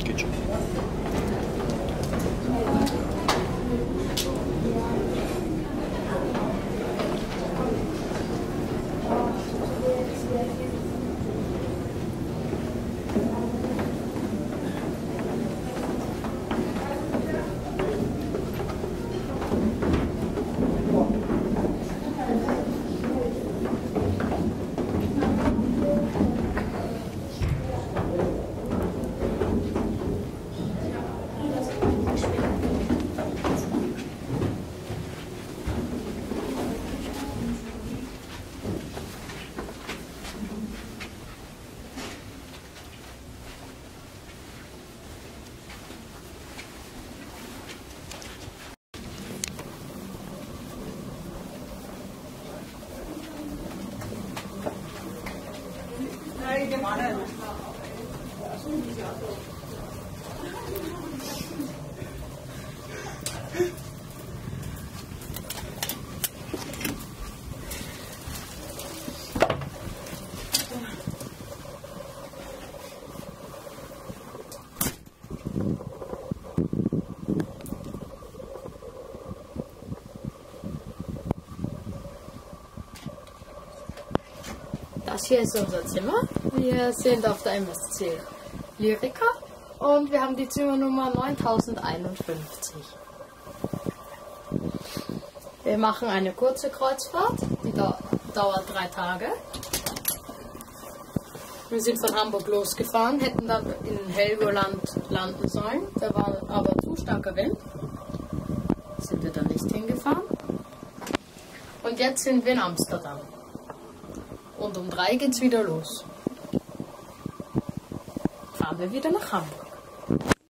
Geht schon. Das hier ist unser Zimmer. Wir sind auf der MSC Lyrica und wir haben die Zimmernummer 9051. Wir machen eine kurze Kreuzfahrt, die dauert 3 Tage. Wir sind von Hamburg losgefahren, hätten dann in Helgoland landen sollen. Da war aber zu starker Wind. Sind wir dann nicht hingefahren. Und jetzt sind wir in Amsterdam. Und um 3 geht's wieder los. Fahren wir wieder nach Hamburg.